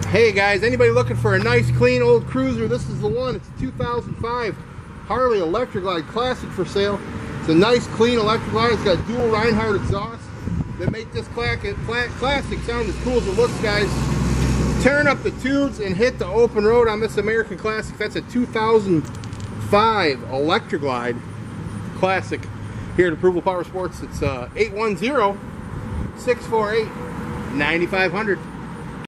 Hey guys, anybody looking for a nice clean old cruiser? This is the one. It's a 2005 Harley ELECTRA Classic for sale. It's a nice clean electric glide. It's got dual RHINEHERT exhaust that make this classic sound as cool as it looks, guys. Turn up the tunes and hit the open road on this American Classic. That's a 2005 ELECTRA Glide Classic here at Approval Power Sports. It's 810-648-9500.